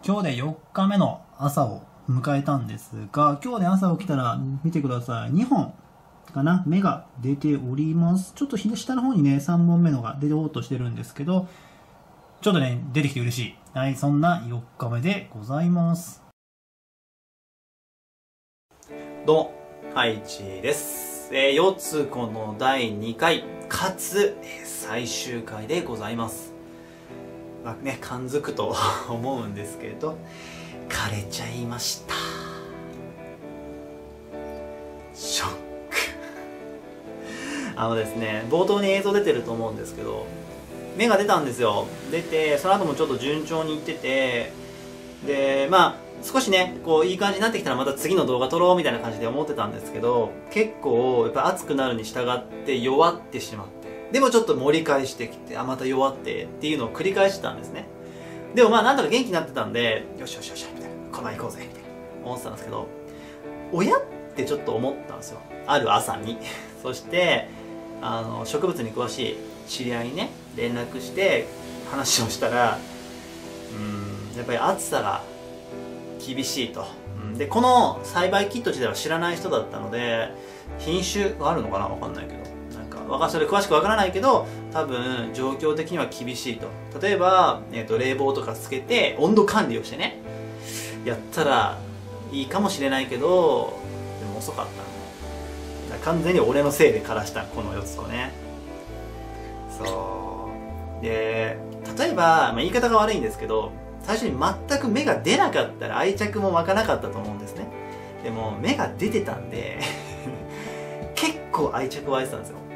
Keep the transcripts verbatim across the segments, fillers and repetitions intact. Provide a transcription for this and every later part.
今日でよっかめの朝を迎えたんですが、今日で朝起きたら見てください。にほんかな芽が出ております。ちょっと下の方にね、さんぼんめのが出ようとしてるんですけど、ちょっとね、出てきて嬉しい。はい、そんなよっかめでございます。 どうも、ハイチです。えー、よつこのだいにかい、かつ、えー、最終回でございます。まあね、感づくと思うんですけど、枯れちゃいました。ショック。あのですね、冒頭に映像出てると思うんですけど、芽が出たんですよ。出て、その後もちょっと順調にいってて、で、まあ、少しね、こういい感じになってきたらまた次の動画撮ろうみたいな感じで思ってたんですけど、結構やっぱ熱くなるに従って弱ってしまって、でもちょっと盛り返してきて、あ、また弱ってっていうのを繰り返してたんですね。でもまあなんとか元気になってたんで、よしよしよしみたいな、この行こうぜみたいな思ってたんですけど、親ってちょっと思ったんですよ。ある朝に。そしてあの植物に詳しい知り合いにね連絡して話をしたら、うーんやっぱり暑さが厳しいと。でこの栽培キット自体は知らない人だったので、品種があるのかな分かんないけど、なんかわかそれ詳しくわからないけど、多分状況的には厳しいと。例えば、えーと冷房とかつけて温度管理をしてねやったらいいかもしれないけど、でも遅かったの。完全に俺のせいで枯らしたこのよつこね。そうで、例えば、まあ、言い方が悪いんですけど、最初に全く芽が出なかったら愛着も湧かなかったと思うんですね。でも芽が出てたんで結構愛着湧いてたんですよ。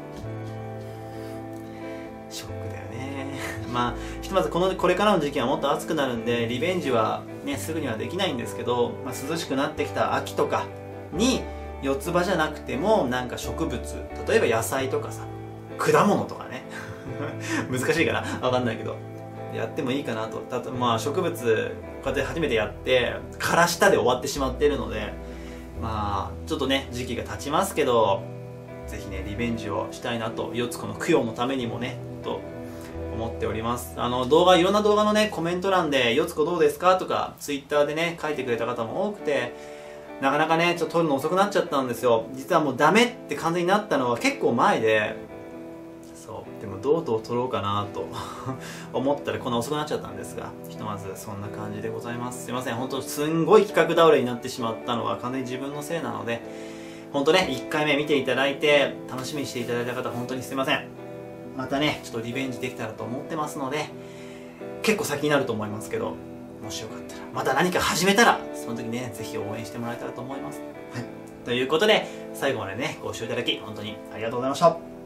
ショックだよね。まあひとまずこのこれからの時期はもっと暑くなるんで、リベンジはねすぐにはできないんですけど、まあ、涼しくなってきた秋とかに四つ葉じゃなくてもなんか植物、例えば野菜とかさ、果物とかね難しいかな分かんないけどやってもいいかなと。たとまあ植物こうやって初めてやって枯らしたで終わってしまっているので、まあちょっとね時期が経ちますけど、ぜひねリベンジをしたいなと、よつこの供養のためにもねと思っております。あの動画、いろんな動画のねコメント欄でよつこどうですかとかツイッターでね書いてくれた方も多くて、なかなかねちょっと撮るの遅くなっちゃったんですよ。実はもうダメって完全になったのは結構前で、そうでもどうどう撮ろうかなと思ったらこんな遅くなっちゃったんですが、ひとまずそんな感じでございます。すいません、本当すんごい企画倒れになってしまったのは完全に自分のせいなので、本当ねいっかいめ見ていただいて楽しみにしていただいた方本当にすいません。またねちょっとリベンジできたらと思ってますので、結構先になると思いますけど、もしよかったらまた何か始めたらその時ねぜひ応援してもらえたらと思います。はい、ということで最後までねご視聴いただき本当にありがとうございました。